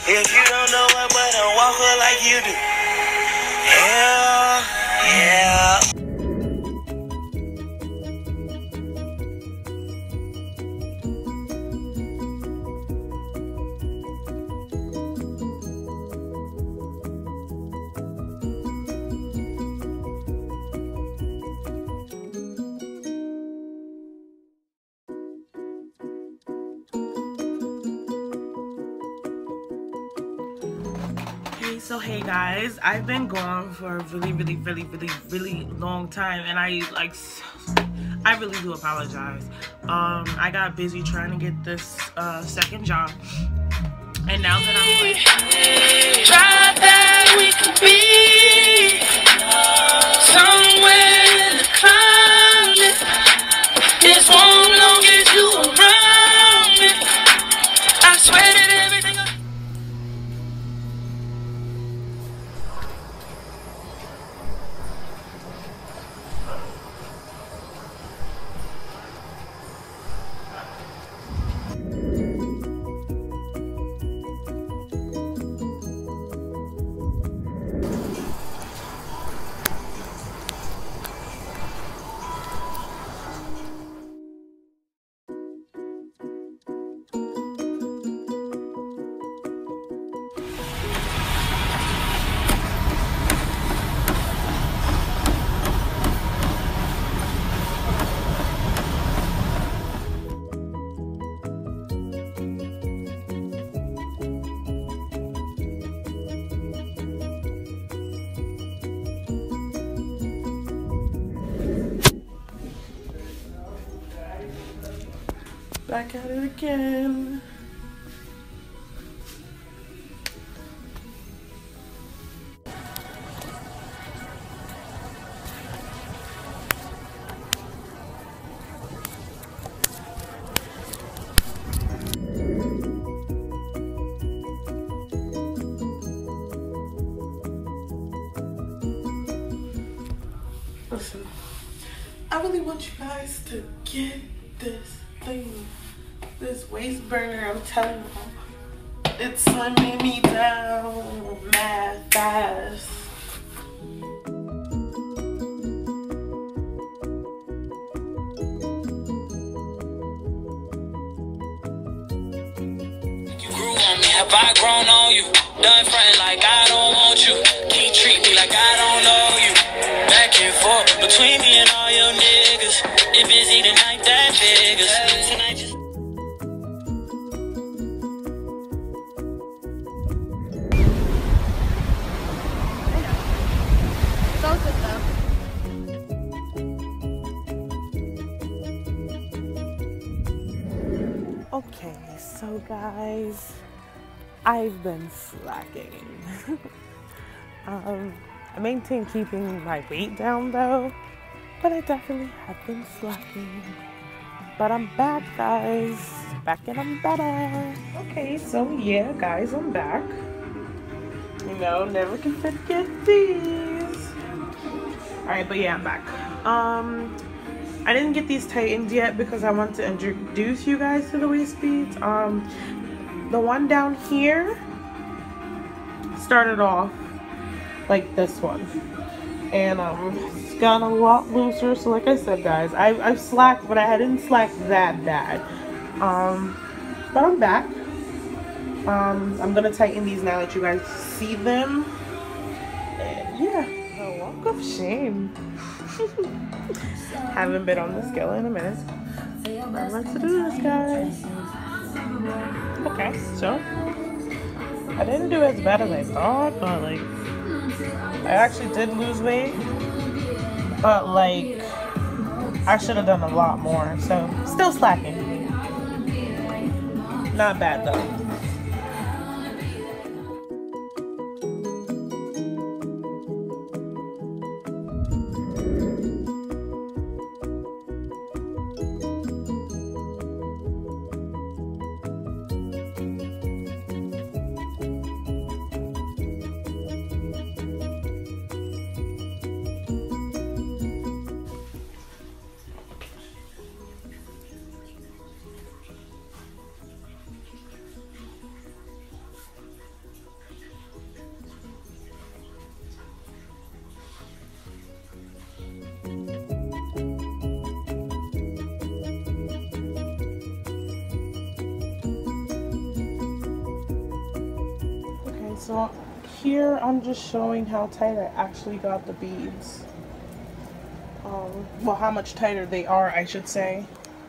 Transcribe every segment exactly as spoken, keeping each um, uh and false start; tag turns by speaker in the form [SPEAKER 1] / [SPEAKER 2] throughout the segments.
[SPEAKER 1] If you don't know what, but don't walk her like you do. Hell, yeah.
[SPEAKER 2] So hey guys, I've been gone for a really really really really really long time, and I like I really do apologize. um I got busy trying to get this uh second job, and now that I'm like try that we could be somewhere in the climate, this won't long as you around me. I swear that everything back at it again. Listen, I really want you guys to get this thing. This waist burner, I'm telling you, it's slimming me down mad fast.
[SPEAKER 1] You grew on me, have I grown on you? Done frontin' like I don't want you. Keep treat me like I don't know you. Back and forth between me and all your niggas. It busy tonight, that figures. Tonight just
[SPEAKER 2] Okay, so guys, I've been slacking. um, I maintain keeping my weight down though, but I definitely have been slacking. But I'm back, guys. Back and I'm better. Okay, so yeah, guys, I'm back. You know, never can forget these. Alright, but yeah, I'm back. Um, I didn't get these tightened yet because I want to introduce you guys to the waist beads. Um, the one down here started off like this one, and um, it's gotten a lot looser. So like I said, guys, I, I've slacked, but I didn't slack that bad. Um, but I'm back. Um, I'm gonna tighten these now that you guys see them. And yeah, a walk of shame. Haven't been on the scale in a minute. I'm ready to do this, guys. Okay, so I didn't do as bad as I thought, but like I actually did lose weight, but like I should have done a lot more. So still slacking. Not bad though. So here I'm just showing how tight I actually got the beads. Um, well, how much tighter they are, I should say.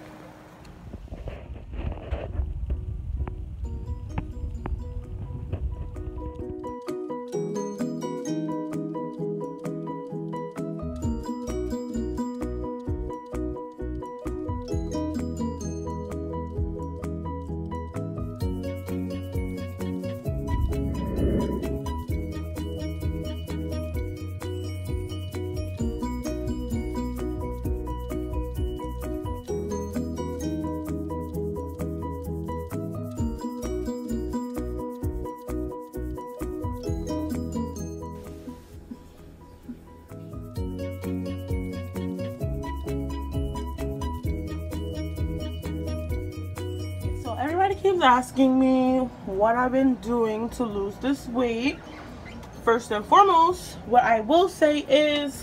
[SPEAKER 2] Everybody keeps asking me what I've been doing to lose this weight. First and foremost, what I will say is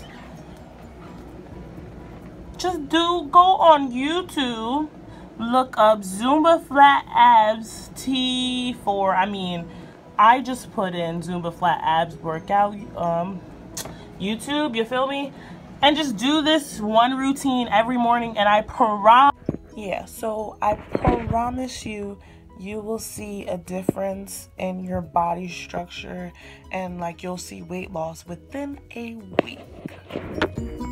[SPEAKER 2] just do go on YouTube, look up Zumba Flat Abs T four. I mean, I just put in Zumba Flat Abs workout um YouTube, you feel me? And just do this one routine every morning, and I promise Yeah, so I promise you, you will see a difference in your body structure, and like you'll see weight loss within a week.